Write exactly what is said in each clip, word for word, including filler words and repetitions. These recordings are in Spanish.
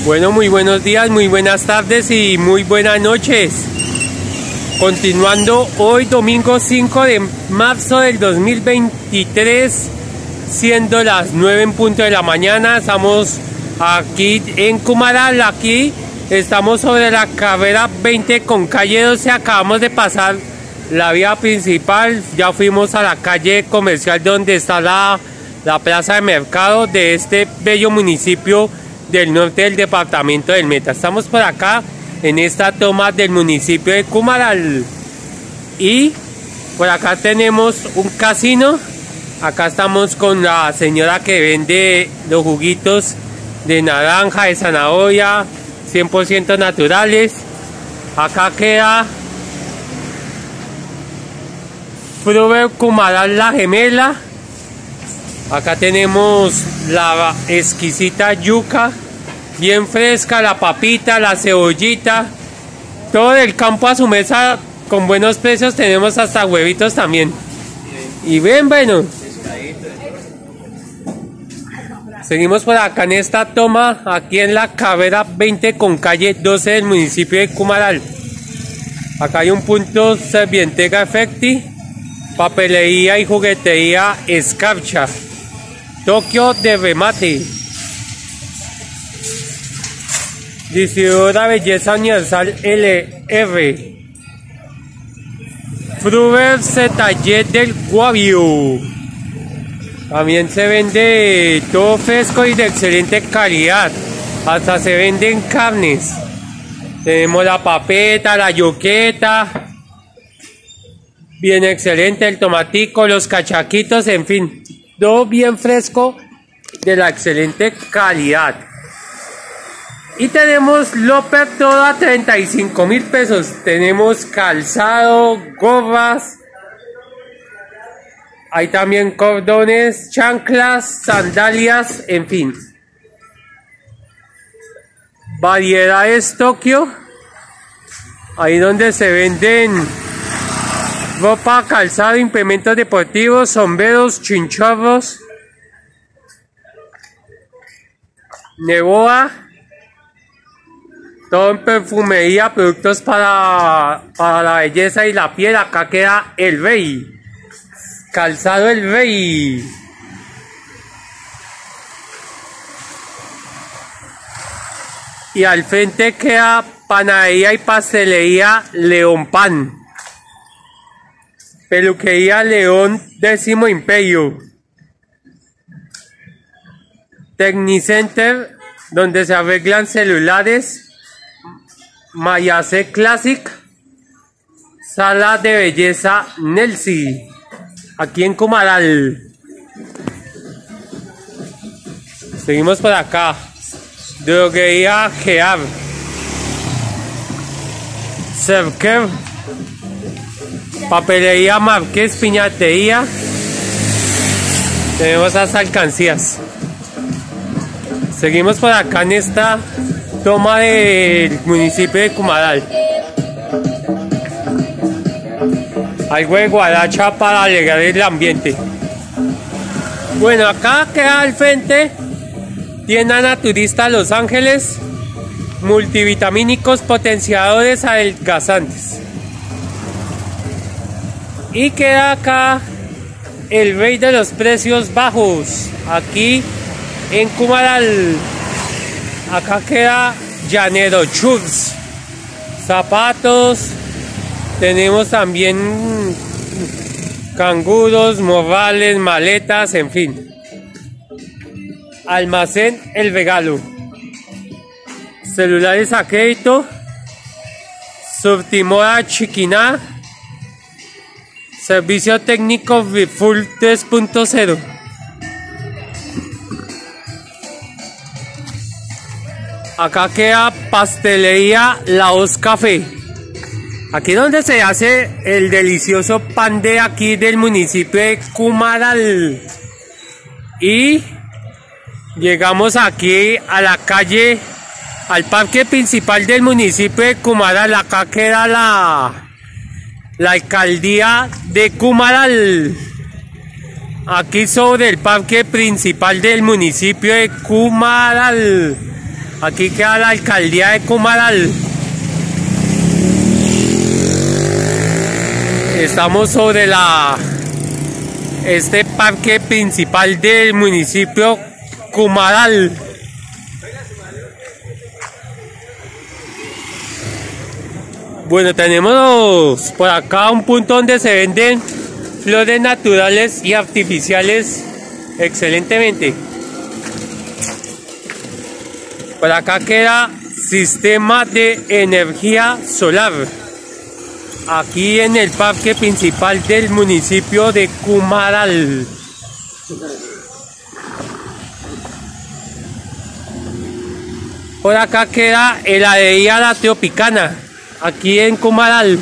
Bueno, muy buenos días, muy buenas tardes y muy buenas noches. Continuando hoy domingo cinco de marzo del dos mil veintitrés, siendo las nueve en punto de la mañana, estamos aquí en Cumaral. Aquí estamos sobre la carrera veinte con calle doce, acabamos de pasar la vía principal, ya fuimos a la calle comercial donde está la, la plaza de mercado de este bello municipio del norte del departamento del Meta. Estamos por acá en esta toma del municipio de Cumaral y por acá tenemos un casino. Acá estamos con la señora que vende los juguitos de naranja, de zanahoria, cien por ciento naturales. Acá queda Fruver Cumaral La Gemela. Acá tenemos la exquisita yuca, bien fresca, la papita, la cebollita, todo el campo a su mesa con buenos precios. Tenemos hasta huevitos también. Y bien, bueno, seguimos por acá en esta toma, aquí en la carrera veinte con calle doce del municipio de Cumaral. Acá hay un punto Servientega Efecti, papelería y juguetería Escarcha, Tokio de remate, distribuidora Belleza Universal L R, Fruver Taller del Guavio. También se vende todo fresco y de excelente calidad, hasta se venden carnes. Tenemos la papeta, la yuqueta, bien excelente, el tomatico, los cachaquitos, en fin, todo bien fresco de la excelente calidad. Y tenemos Loper todo a treinta y cinco mil pesos. Tenemos calzado, gorras, hay también cordones, chanclas, sandalias, en fin. Variedades Tokio, ahí donde se venden ropa, calzado, implementos deportivos, sombreros, chinchorros, Neboa, todo en perfumería, productos para, para la belleza y la piel. Acá queda El Rey, calzado El Rey. Y al frente queda panadería y pastelería León Pan, peluquería León Décimo Imperio, Technicenter, donde se arreglan celulares, Mayase Classic, sala de belleza Nelsi, aquí en Cumaral. Seguimos por acá, droguería Gear, Cerker, papelería Marqués, piñatería, tenemos las alcancías. Seguimos por acá en esta toma del municipio de Cumaral. Algo de guaracha para alegrar el ambiente. Bueno, acá queda al frente tienda naturista Los Ángeles, multivitamínicos, potenciadores, adelgazantes. Y queda acá el rey de los precios bajos, aquí en Cumaral. Acá queda Llanero Churros, zapatos, tenemos también canguros, morrales, maletas, en fin. Almacén El Regalo, celulares a crédito, Surtimoda Chiquiná, servicio técnico Full tres punto cero. Acá queda pastelería La Hoz Café, aquí donde se hace el delicioso pan de aquí del municipio de Cumaral. Y llegamos aquí a la calle, al parque principal del municipio de Cumaral. Acá queda la, la alcaldía de Cumaral, aquí sobre el parque principal del municipio de Cumaral. Aquí queda la alcaldía de Cumaral. Estamos sobre la este parque principal del municipio Cumaral. Bueno, tenemos por acá un punto donde se venden flores naturales y artificiales excelentemente. Por acá queda sistema de energía solar. Aquí en el parque principal del municipio de Cumaral. Por acá queda heladería La Tropicana, aquí en Cumaral.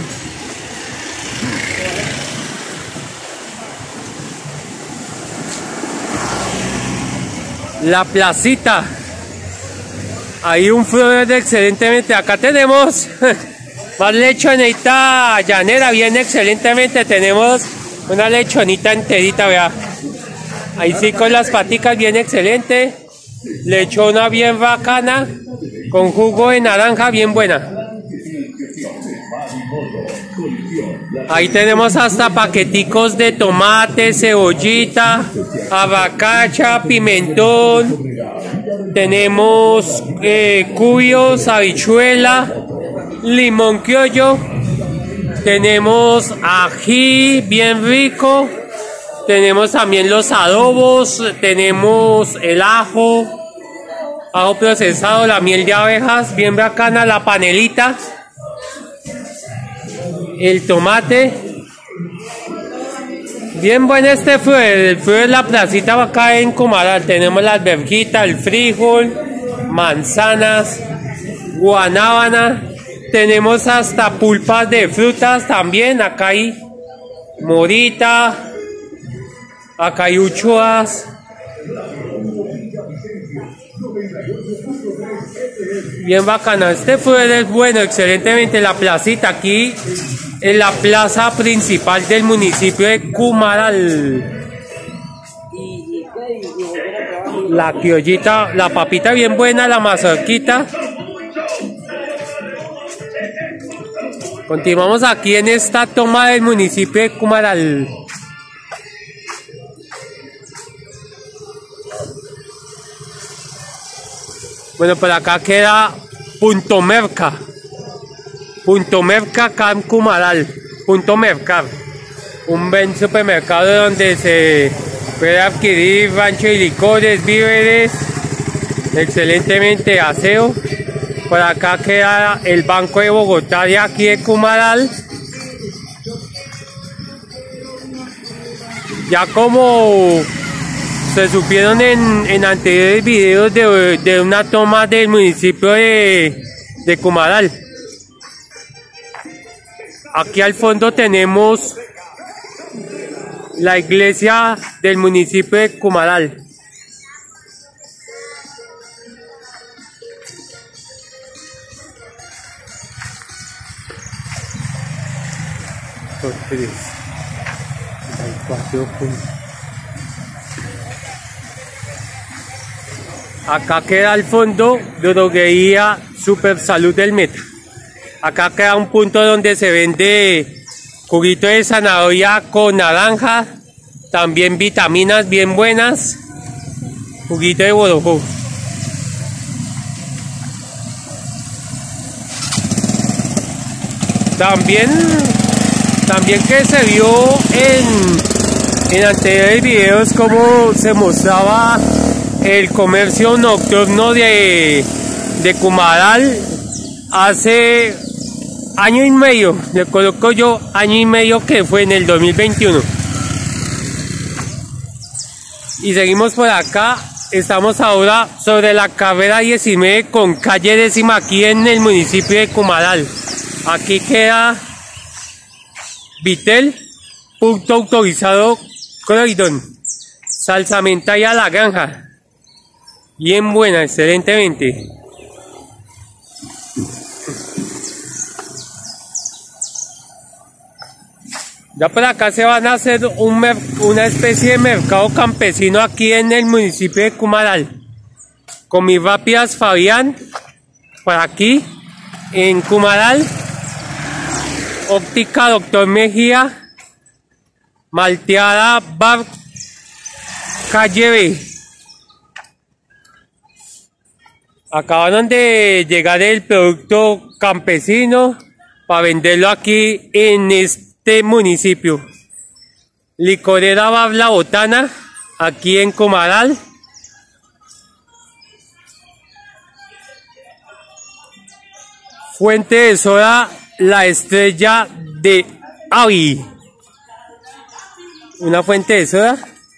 La placita. Hay un florero excelentemente. Acá tenemos más lechonita llanera, bien excelentemente. Tenemos una lechonita enterita, vea. Ahí sí con las paticas bien excelente. Lechona bien bacana. Con jugo de naranja bien buena. Ahí tenemos hasta paqueticos de tomate, cebollita, abacacha, pimentón. Tenemos eh, cuyos, habichuela, limón criollo. Tenemos ají bien rico. Tenemos también los adobos. Tenemos el ajo, ajo procesado, la miel de abejas bien bacana, la panelita, el tomate. Bien bueno este fue, el fue la placita acá en Cumaral. Tenemos la alberjita, el frijol, manzanas, guanábana. Tenemos hasta pulpas de frutas también. Acá hay morita, acá hay uchuas. Bien bacana, este fue es bueno, excelentemente la placita aquí en la plaza principal del municipio de Cumaral. La criollita, la papita bien buena, la mazorquita. Continuamos aquí en esta toma del municipio de Cumaral. Bueno, por acá queda Punto Merca. Punto Merca acá en Cumaral. Punto Mercar. Un buen supermercado donde se puede adquirir rancho y licores, víveres. Excelentemente aseo. Por acá queda el Banco de Bogotá de aquí de Cumaral. Ya como se supieron en, en anteriores videos de, de una toma del municipio de, de Cumaral. Aquí al fondo tenemos la iglesia del municipio de Cumaral. Acá queda al fondo droguería Super Salud del Meta. Acá queda un punto donde se vende juguito de zanahoria con naranja, también vitaminas bien buenas, juguito de borojó. También, también que se vio en, en anteriores videos como se mostraba el comercio nocturno de, de Cumaral hace año y medio, le coloco yo año y medio, que fue en el dos mil veintiuno. Y seguimos por acá, estamos ahora sobre la carrera diecinueve con calle décima aquí en el municipio de Cumaral. Aquí queda Vitel, punto autorizado Croydon, salsamenta y a la granja. Bien buena, excelentemente. Ya por acá se van a hacer un una especie de mercado campesino aquí en el municipio de Cumaral. Comirápidas Fabián, por aquí, en Cumaral. Óptica Doctor Mejía, Malteada Bar, calle B. Acabaron de llegar el producto campesino para venderlo aquí en este municipio. Licorera Bar La Botana, aquí en Cumaral. Fuente de soda La Estrella de Avi. Una fuente de soda.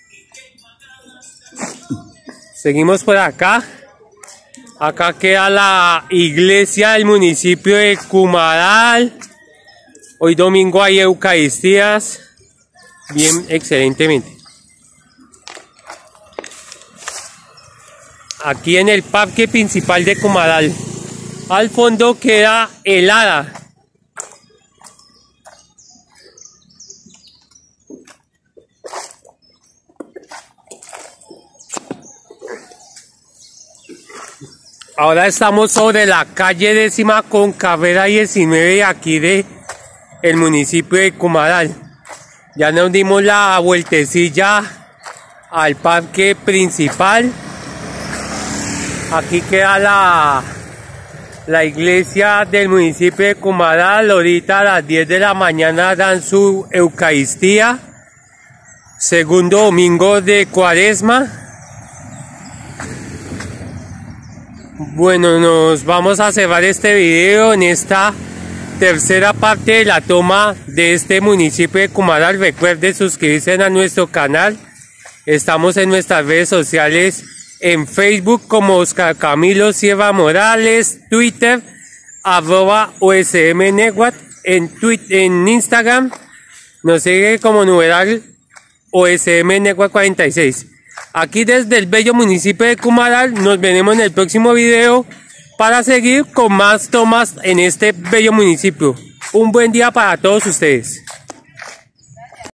Seguimos por acá. Acá queda la iglesia del municipio de Cumaral. Hoy domingo hay eucaristías. Bien, excelentemente. Aquí en el parque principal de Cumaral. Al fondo queda el Hada. Ahora estamos sobre la calle décima con carrera diecinueve aquí de el municipio de Cumaral. Ya nos dimos la vueltecilla al parque principal. Aquí queda la, la iglesia del municipio de Cumaral. Ahorita a las diez de la mañana dan su eucaristía. Segundo domingo de Cuaresma. Bueno, nos vamos a cerrar este video en esta tercera parte de la toma de este municipio de Cumaral. Recuerden suscribirse a nuestro canal. Estamos en nuestras redes sociales, en Facebook como Oscar Camilo Sierra Morales, Twitter arroba O S M Network, en, Twitter, en Instagram nos sigue como numeral O S M Network cuarenta y seis. Aquí desde el bello municipio de Cumaral nos veremos en el próximo video para seguir con más tomas en este bello municipio. Un buen día para todos ustedes.